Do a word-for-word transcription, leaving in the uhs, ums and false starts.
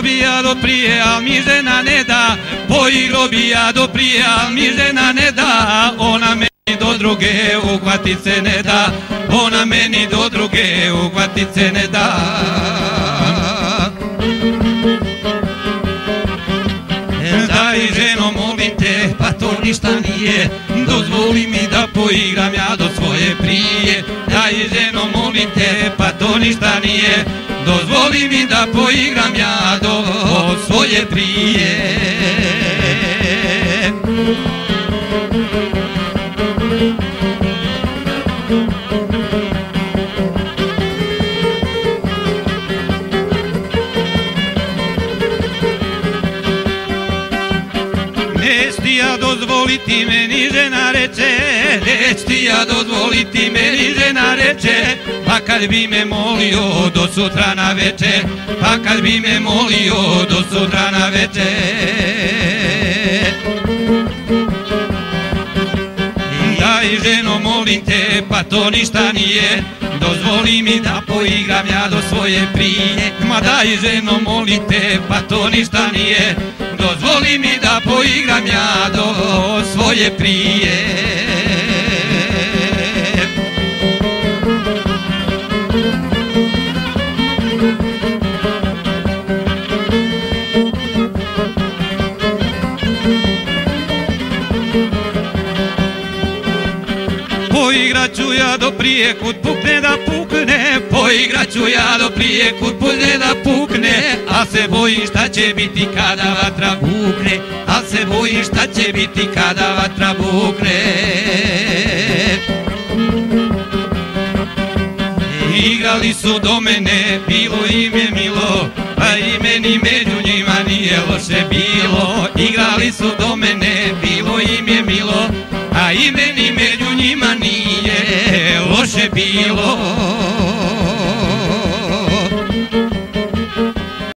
bi ja do prije, al mi žena ne da. Poigro bi ja do prije, al mi žena ne da. Ona meni do druge uhvatit se ne da. Ona meni do druge uhvatit se ne da. Daj ženo molim te, pa to ništa nije. Dozvoli mi da poigram ja do svoje prije. Daj ženo molim te, pa to ništa nije. Dozvoli mi da poigram ja do svoje prije. Neć ti ja dozvoliti meni žena reče, neć ti ja dozvoliti meni žena reče, pa kad bi me molio do sutra na veče, pa kad bi me molio do sutra na veče. Daj ženo molim te, pa to ništa nije, dozvoli mi da poigram ja do svoje prije. Ma daj ženo molim te, pa to ništa nije, dozvoli mi da poigram ja do svoje prije. Poigrat ću ja do prije kud pukne da pukne, poigrat ću ja do prije kud pukne da pukne, a se bojim šta će biti kada vatra bukne, a se bojim šta će biti kada vatra bukne. Igrali su do mene, bilo im je milo, pa i meni među njima nije loše bilo. Igrali su do mene, bilo im je milo, a i meni među njima nije loše bilo.